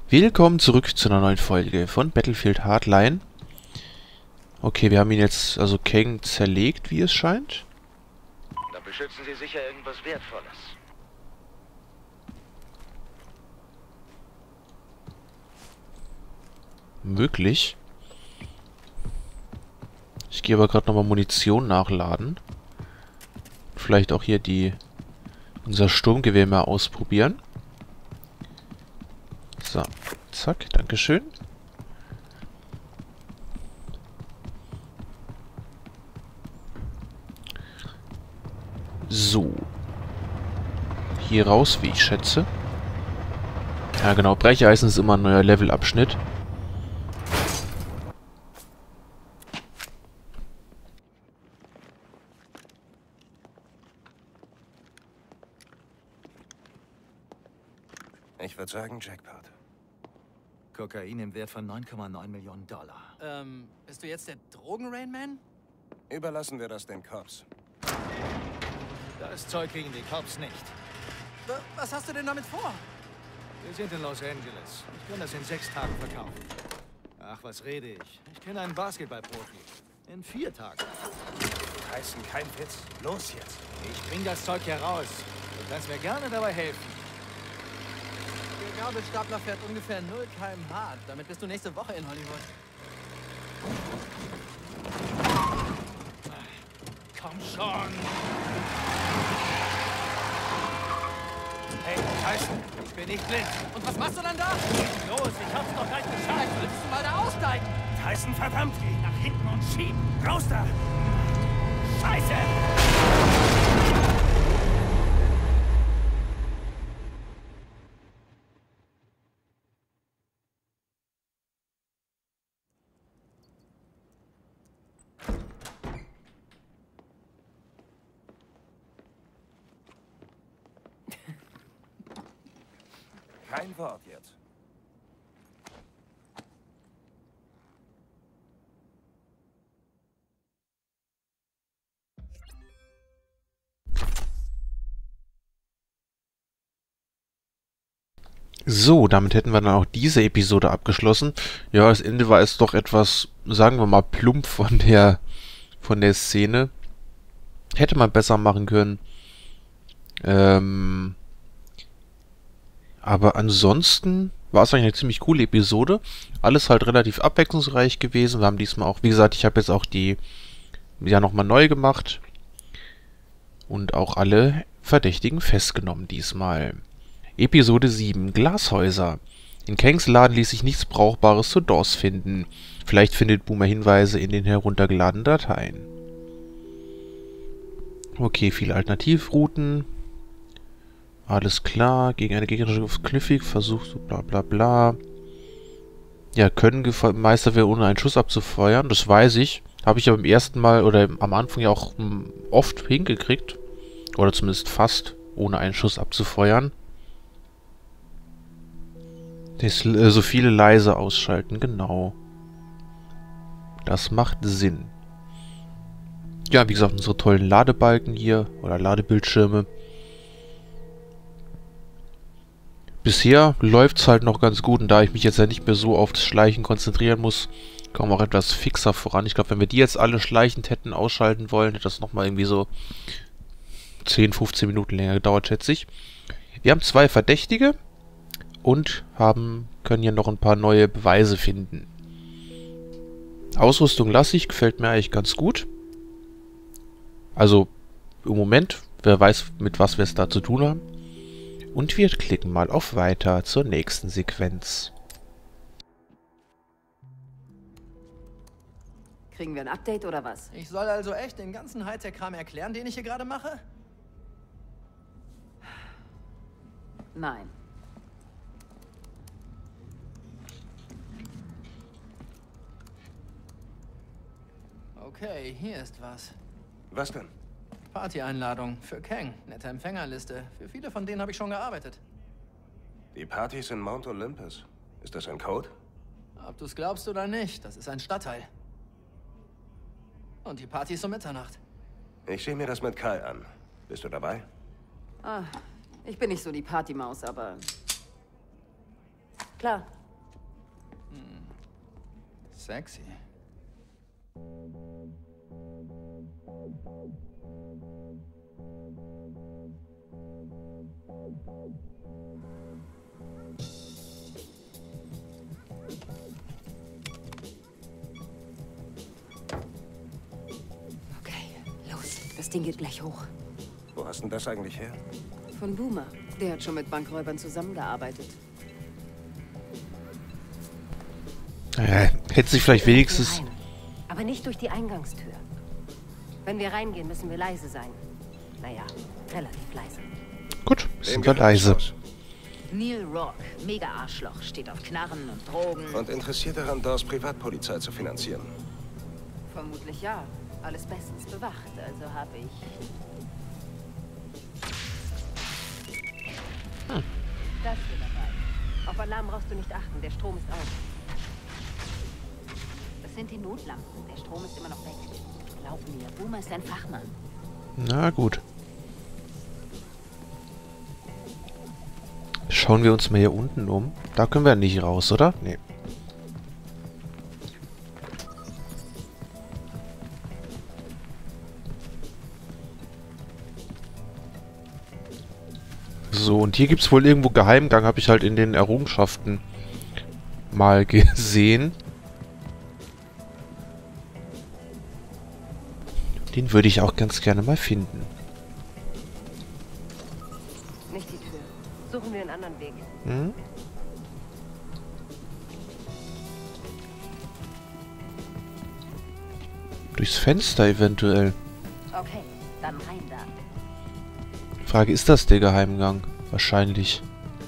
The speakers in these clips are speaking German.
Willkommen zurück zu einer neuen Folge von Battlefield Hardline. Okay, wir haben ihn jetzt, also Kang, zerlegt, wie es scheint. Da beschützen Sie sicher irgendwas Wertvolles. Möglich. Ich gehe aber gerade nochmal Munition nachladen. Vielleicht auch hier unser Sturmgewehr mal ausprobieren. So, zack, dankeschön. So. Hier raus, wie ich schätze. Ja genau, Brecheisen ist immer ein neuer Levelabschnitt. Ich würde sagen Jackpot. Kokain im Wert von 9,9 Millionen Dollar. Bist du jetzt der Drogen-Rainman? Überlassen wir das den Cops. Da ist Zeug gegen die Cops nicht. Was hast du denn damit vor? Wir sind in Los Angeles. Ich kann das in 6 Tagen verkaufen. Ach, was rede ich? Ich kenne einen Basketballprofi. In 4 Tagen. Heißen kein Witz. Los jetzt. Ich bring das Zeug hier raus. Du kannst mir gerne dabei helfen. Der Gabelstapler fährt ungefähr 0 km/h. Damit bist du nächste Woche in Hollywood. Komm schon! Hey, Tyson. Ich bin nicht blind. Und was machst du dann da? Los, ich hab's noch gleich geschafft. Vielleicht solltest du mal da aussteigen. Tyson, verdammt. Geh nach hinten und schieb. Raus da. Scheiße. Kein Wort jetzt. So, damit hätten wir dann auch diese Episode abgeschlossen. Ja, das Ende war jetzt doch etwas, sagen wir mal, plump von der Szene. Hätte man besser machen können. Aber ansonsten war es eigentlich eine ziemlich coole Episode. Alles halt relativ abwechslungsreich gewesen. Wir haben diesmal auch, wie gesagt, ich habe jetzt auch die ja nochmal neu gemacht. Und auch alle Verdächtigen festgenommen diesmal. Episode 7, Glashäuser. In Kangs Laden ließ sich nichts Brauchbares zu DOS finden. Vielleicht findet Boomer Hinweise in den heruntergeladenen Dateien. Okay, viele Alternativrouten. Alles klar. Gegen eine gegnerische Luft knifflig. Versuchst du bla bla bla. Ja, können Meisterwehr ohne einen Schuss abzufeuern. Das weiß ich. Habe ich ja beim ersten Mal oder am Anfang ja auch oft hingekriegt. Oder zumindest fast ohne einen Schuss abzufeuern. So viele leise ausschalten, genau. Das macht Sinn. Ja, wie gesagt, unsere tollen Ladebalken hier. Oder Ladebildschirme. Bisher läuft es halt noch ganz gut. Und da ich mich jetzt ja nicht mehr so auf das Schleichen konzentrieren muss, kommen wir auch etwas fixer voran. Ich glaube, wenn wir die jetzt alle schleichend hätten ausschalten wollen, hätte das nochmal irgendwie so 10, 15 Minuten länger gedauert, schätze ich. Wir haben 2 Verdächtige. Und können hier noch ein paar neue Beweise finden. Ausrüstung lasse ich, gefällt mir eigentlich ganz gut. Also im Moment, wer weiß, mit was wir es da zu tun haben. Und wir klicken mal auf Weiter zur nächsten Sequenz. Kriegen wir ein Update oder was? Ich soll also echt den ganzen Hightech-Kram erklären, den ich hier gerade mache? Nein. Okay, hier ist was. Was denn? Party-Einladung für Kang. Nette Empfängerliste. Für viele von denen habe ich schon gearbeitet. Die Partys in Mount Olympus. Ist das ein Code? Ob du es glaubst oder nicht, das ist ein Stadtteil. Und die Party ist um Mitternacht. Ich sehe mir das mit Kai an. Bist du dabei? Ah, ich bin nicht so die Partymaus, aber Klar. Sexy. Okay, los. Das Ding geht gleich hoch. Wo hast denn das eigentlich her? Von Boomer. Der hat schon mit Bankräubern zusammengearbeitet. Hätte sich vielleicht wenigstens... Rein. Aber nicht durch die Eingangstür. Wenn wir reingehen, müssen wir leise sein. Naja, relativ leise. Gut, sind wir gehört leise. das Haus? Neil Rock, Mega-Arschloch, steht auf Knarren und Drogen. Und interessiert daran, Dawes Privatpolizei zu finanzieren. Vermutlich ja. Alles bestens bewacht, also habe ich... Das hier dabei. Auf Alarm brauchst du nicht achten, der Strom ist aus. Das sind die Notlampen, der Strom ist immer noch weg. Glaub mir, Boomer ist ein Fachmann. Na gut. Schauen wir uns mal hier unten um. Da können wir nicht raus, oder? Nee. So, und hier gibt es wohl irgendwo Geheimgang, habe ich halt in den Errungenschaften mal gesehen. Den würde ich auch ganz gerne mal finden. Nicht die Tür. Suchen wir einen anderen Weg. Hm? Durchs Fenster eventuell. Okay, dann rein da. Frage, ist das der Geheimgang? Wahrscheinlich.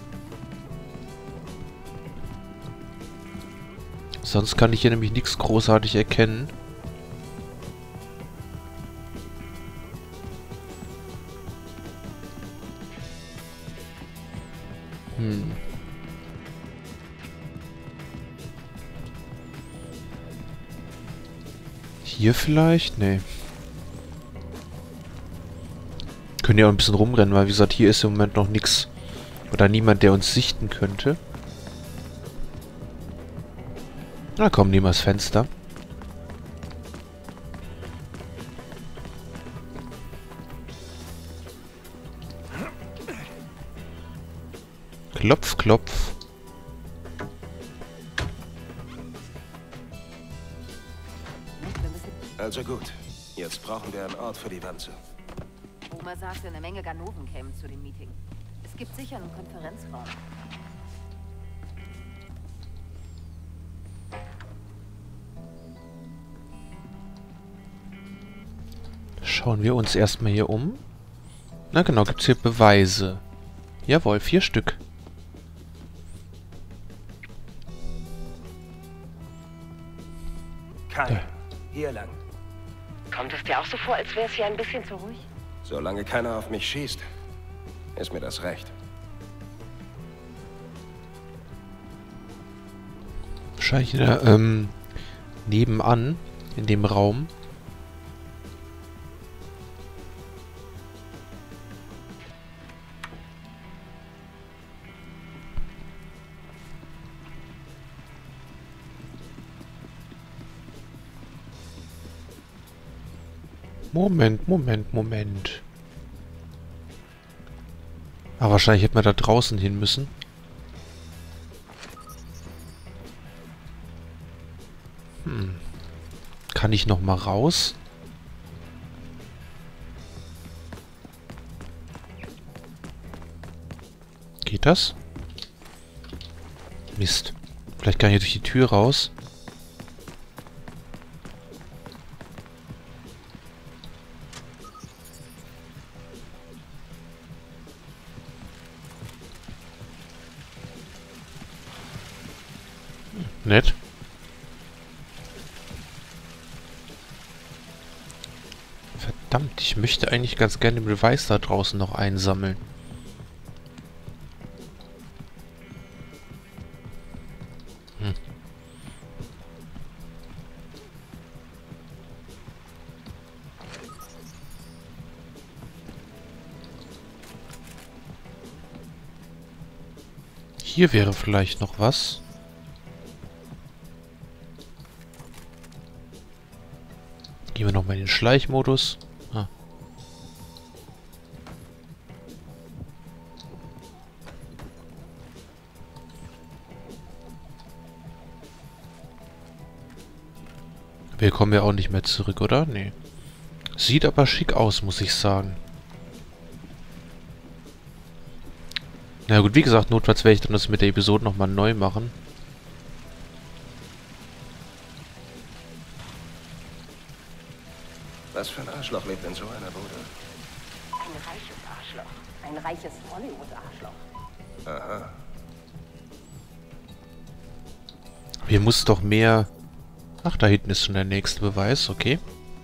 Sonst kann ich hier nämlich nichts großartig erkennen. Hier vielleicht? Nee. Können ja auch ein bisschen rumrennen, weil wie gesagt, hier ist im Moment noch nichts. Oder niemand, der uns sichten könnte. Na komm, nehmen wir das Fenster. Klopf, klopf. Also gut. Jetzt brauchen wir einen Ort für die Wanze. Boomer sagte, eine Menge Ganoven kämen zu dem Meeting. Es gibt sicher einen Konferenzraum. Schauen wir uns erstmal hier um. Na genau, gibt es hier Beweise. Jawohl, 4 Stück. Kein. Hier lang. Kommt es dir auch so vor, als wäre es hier ein bisschen zu ruhig? Solange keiner auf mich schießt, ist mir das recht. Wahrscheinlich nebenan, in dem Raum. Moment. Aber wahrscheinlich hätten wir da draußen hin müssen. Kann ich noch mal raus? Geht das? Mist. Vielleicht kann ich durch die Tür raus. Nett. Verdammt, ich möchte eigentlich ganz gerne den Beweis da draußen noch einsammeln. Hier wäre vielleicht noch was. Gehen wir nochmal in den Schleichmodus. Ah. Wir kommen ja auch nicht mehr zurück, oder? Nee. Sieht aber schick aus, muss ich sagen. Na gut, wie gesagt, notfalls werde ich dann das mit der Episode nochmal neu machen. Was für ein Arschloch lebt in so einer Bude? Ein reiches Arschloch. Ein reiches Hollywood-Arschloch. Aha. Hier muss doch mehr... Ach, da hinten ist schon der nächste Beweis, okay.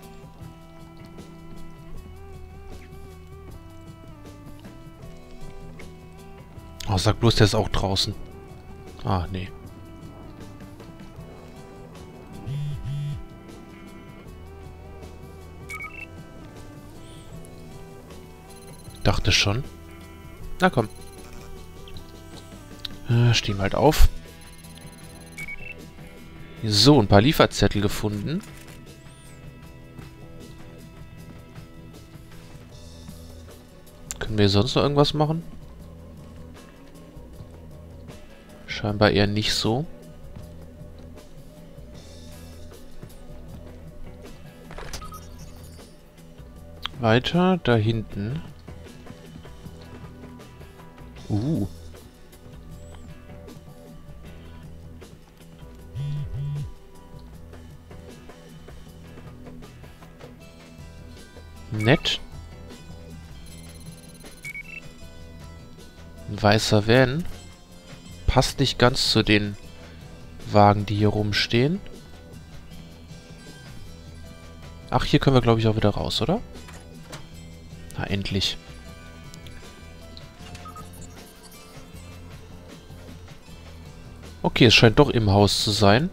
Oh, sag bloß, der ist auch draußen. Ah, nee. Dachte schon. Na komm. Stehen wir halt auf. So, ein paar Lieferzettel gefunden. Können wir sonst noch irgendwas machen? Scheinbar eher nicht so. Weiter, da hinten. Nett. Ein weißer Van. Passt nicht ganz zu den Wagen, die hier rumstehen. Ach, hier können wir, glaube ich, auch wieder raus, oder? Na, endlich. Okay, es scheint doch im Haus zu sein.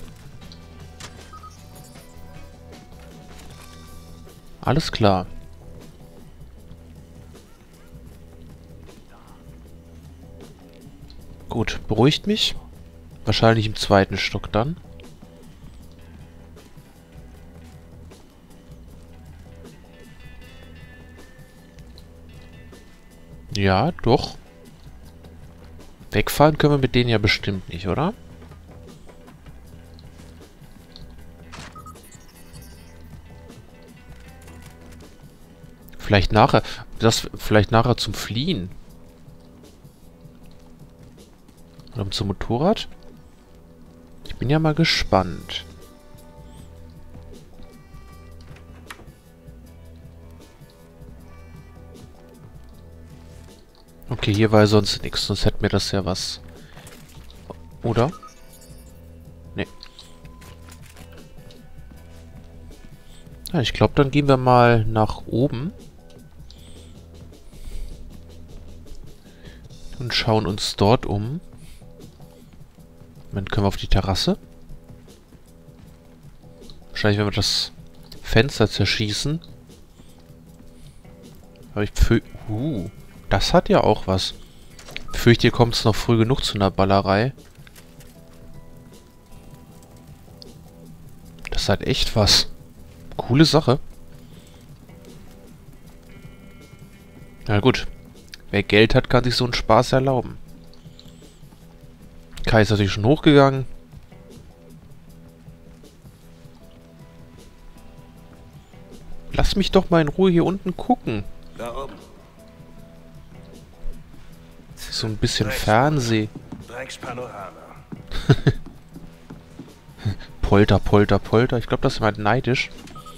Alles klar. Gut, beruhigt mich. Wahrscheinlich im zweiten Stock dann. Ja, doch. Wegfahren können wir mit denen ja bestimmt nicht, oder? Vielleicht nachher. Vielleicht nachher zum Fliehen. Oder zum Motorrad? Ich bin ja mal gespannt. Okay, hier war ja sonst nichts, sonst hätten wir das ja was. Oder? Nee. Ja, ich glaube, dann gehen wir mal nach oben. Und schauen uns dort um. Dann können wir auf die Terrasse. Wahrscheinlich, wenn wir das Fenster zerschießen. Aber ich befürchte... das hat ja auch was. Ich fürchte, hier kommt es noch früh genug zu einer Ballerei. Das hat echt was. Coole Sache. Na gut. Wer Geld hat, kann sich so einen Spaß erlauben. Kai ist natürlich schon hochgegangen. Lass mich doch mal in Ruhe hier unten gucken. Da oben. So ein bisschen Fernseh. Dreckspanorama. Polter, Polter, Polter. Ich glaube, das ist mal neidisch.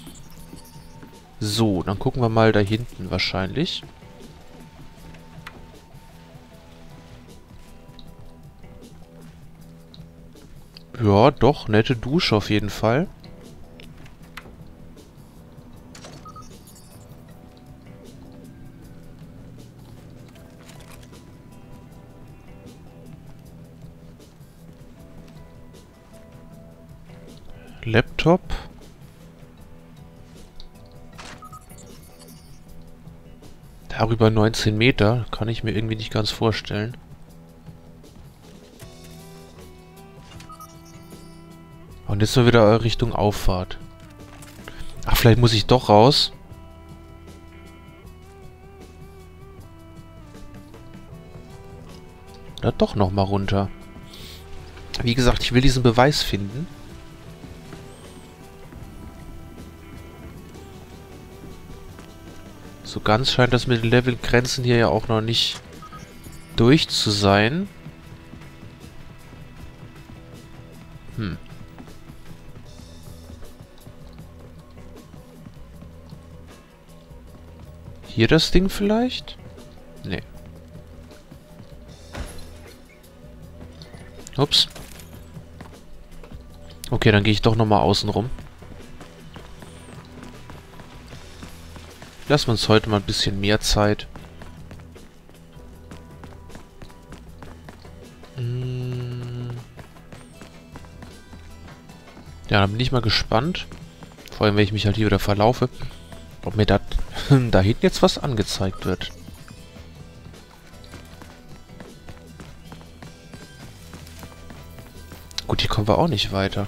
So, dann gucken wir mal da hinten wahrscheinlich. Ja, doch, nette Dusche auf jeden Fall. Laptop. Darüber 19 Meter. Kann ich mir irgendwie nicht ganz vorstellen. Und jetzt mal wieder Richtung Auffahrt. Ach, vielleicht muss ich doch raus. Oder doch nochmal runter. Wie gesagt, ich will diesen Beweis finden. So ganz scheint das mit den Levelgrenzen hier ja auch noch nicht durch zu sein. Hier das Ding vielleicht? Nee. Ups. Okay, dann gehe ich doch nochmal außen rum. Lassen wir uns heute mal ein bisschen mehr Zeit. Ja, dann bin ich mal gespannt. Vor allem, wenn ich mich halt hier wieder verlaufe. Ob mir da hinten jetzt was angezeigt wird. Gut, hier kommen wir auch nicht weiter.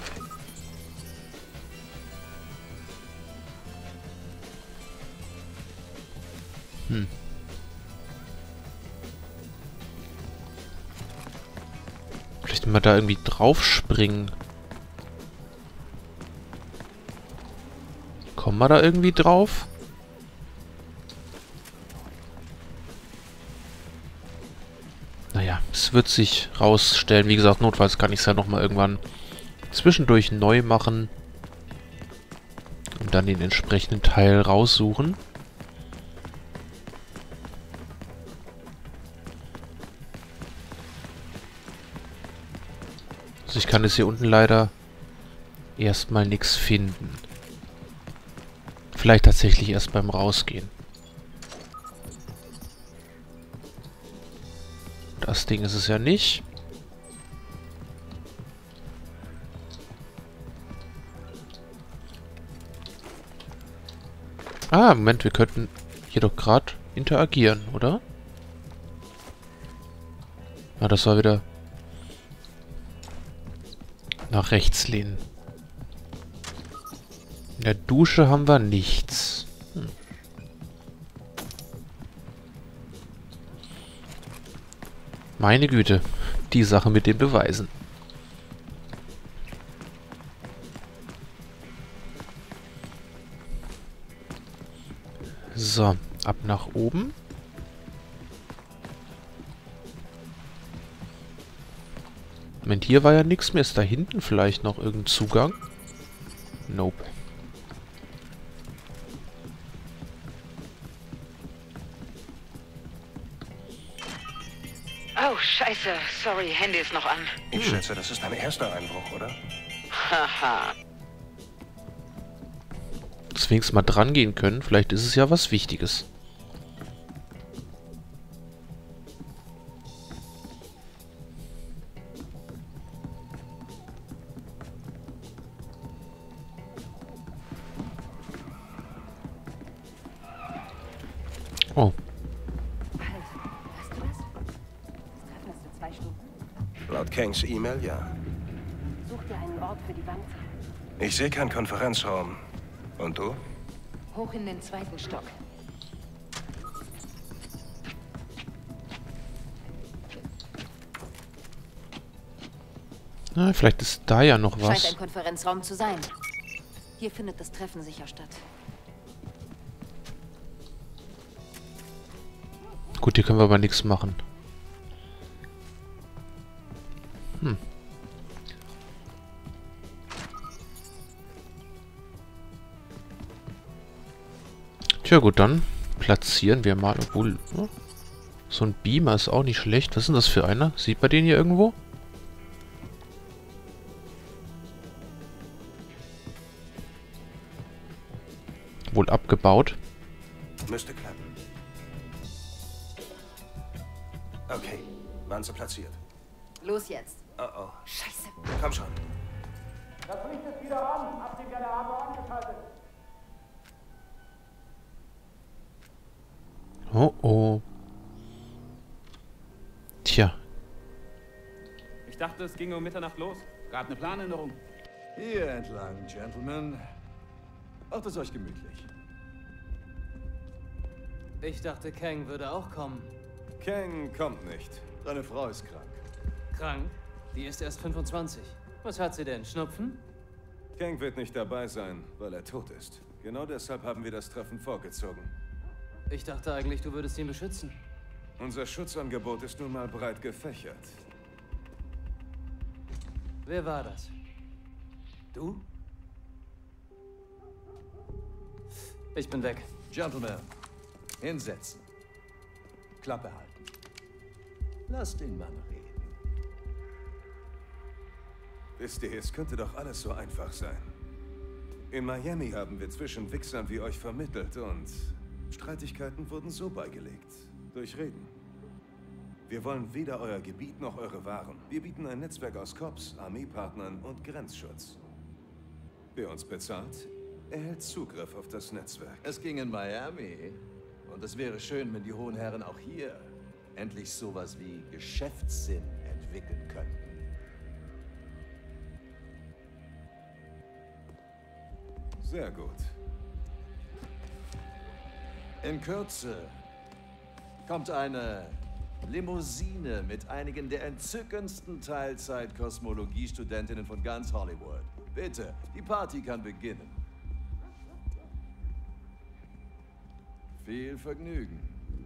Vielleicht mal da irgendwie drauf springen. Kommen wir da irgendwie drauf? Naja, es wird sich rausstellen. Wie gesagt, notfalls kann ich es ja nochmal irgendwann zwischendurch neu machen. Und dann den entsprechenden Teil raussuchen. Also ich kann jetzt hier unten leider erstmal nichts finden. Vielleicht tatsächlich erst beim Rausgehen. Das Ding ist es ja nicht. Ah, Moment, wir könnten hier doch gerade interagieren, oder? Ah, das war wieder nach rechts lehnen. In der Dusche haben wir nichts. Meine Güte, die Sache mit den Beweisen. So, ab nach oben. Moment, hier war ja nichts mehr. Ist da hinten vielleicht noch irgendein Zugang? Nope. Oh, scheiße. Sorry, Handy ist noch an. Ich schätze, das ist dein erster Einbruch, oder? Haha. Deswegen mal dran gehen können. Vielleicht ist es ja was Wichtiges. Oh. Also, weißt du was? Das Treffen ist für 2 Stunden. Laut Kangs E-Mail, ja. Such dir einen Ort für die Wand. Ich sehe keinen Konferenzraum. Und du? Hoch in den 2. Stock. Na, vielleicht ist da ja noch Scheint was. ein Konferenzraum zu sein. Hier findet das Treffen sicher statt. Gut, hier können wir aber nichts machen. Tja gut, dann platzieren wir mal, obwohl, so ein Beamer ist auch nicht schlecht. Was ist denn das für einer? Sieht man den hier irgendwo? Wohl abgebaut. Müsste klappen. Okay, Wanze platziert. Los jetzt. Oh oh. Scheiße. Komm schon. Das Licht ist wieder an. Habt den Generator angeschaltet. Oh oh. Tja. Ich dachte, es ginge um Mitternacht los. Gab eine Planänderung. Hier entlang, Gentlemen. Macht es euch gemütlich. Ich dachte, Kang würde auch kommen. Kang kommt nicht. Seine Frau ist krank. Krank? Die ist erst 25. Was hat sie denn? Schnupfen? Kang wird nicht dabei sein, weil er tot ist. Genau deshalb haben wir das Treffen vorgezogen. Ich dachte eigentlich, du würdest ihn beschützen. Unser Schutzangebot ist nun mal breit gefächert. Wer war das? Du? Ich bin weg. Gentlemen, hinsetzen. Klappe halten. Lasst den Mann reden. Wisst ihr, es könnte doch alles so einfach sein. In Miami haben wir zwischen Wichsern wie euch vermittelt und Streitigkeiten wurden so beigelegt. Durch Reden. Wir wollen weder euer Gebiet noch eure Waren. Wir bieten ein Netzwerk aus Cops, Armeepartnern und Grenzschutz. Wer uns bezahlt, erhält Zugriff auf das Netzwerk. Es ging in Miami. Und es wäre schön, wenn die hohen Herren auch hier endlich sowas wie Geschäftssinn entwickeln könnten. Sehr gut. In Kürze kommt eine Limousine mit einigen der entzückendsten Teilzeit-Kosmologie-Studentinnen von ganz Hollywood. Bitte, die Party kann beginnen. Viel Vergnügen.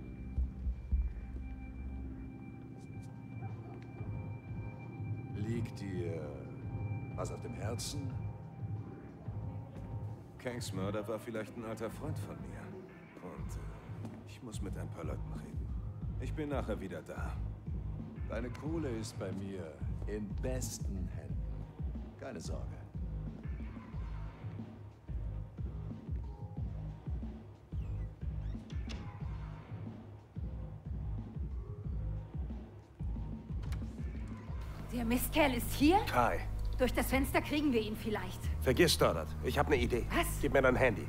Liegt dir was auf dem Herzen? Kangs Mörder war vielleicht ein alter Freund von mir. Und ich muss mit ein paar Leuten reden. Ich bin nachher wieder da. Deine Kohle ist bei mir in besten Händen. Keine Sorge. Der Mistkerl ist hier? Kai, Durch das Fenster kriegen wir ihn vielleicht. vergiss Stoddard. Ich habe eine Idee. Was? Gib mir dein Handy.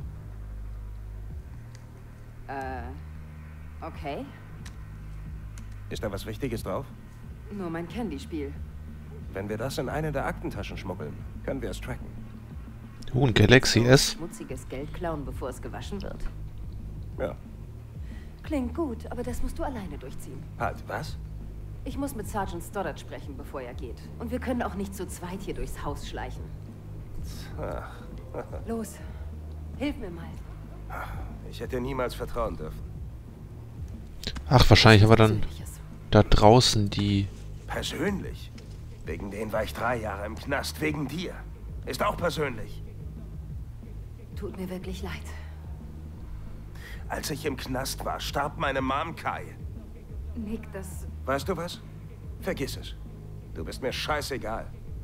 Okay. Ist da was Wichtiges drauf? Nur mein Candy-Spiel. Wenn wir das in eine der Aktentaschen schmuggeln, können wir es tracken. Ein Galaxy S. Schmutziges Geld klauen, bevor es gewaschen wird. Ja. Klingt gut, aber das musst du alleine durchziehen. Halt, was? Ich muss mit Sergeant Stoddard sprechen, bevor er geht. Und wir können auch nicht zu zweit hier durchs Haus schleichen. Ach, Los, hilf mir mal. ich hätte dir niemals vertrauen dürfen. Ach, wahrscheinlich haben wir dann Persönliches. da draußen die... Persönlich? Wegen denen war ich 3 Jahre im Knast. Wegen dir. Ist auch persönlich. Tut mir wirklich leid. Als ich im Knast war, starb meine Mom, Kai. Nick, das... Weißt du was? Vergiss es. Du bist mir scheißegal.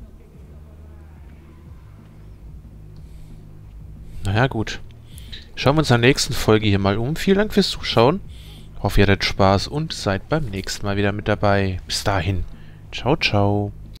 Naja, gut. Schauen wir uns in der nächsten Folge hier mal um. Vielen Dank fürs Zuschauen. Hoffe, ihr hattet Spaß und seid beim nächsten Mal wieder mit dabei. Bis dahin. Ciao, ciao.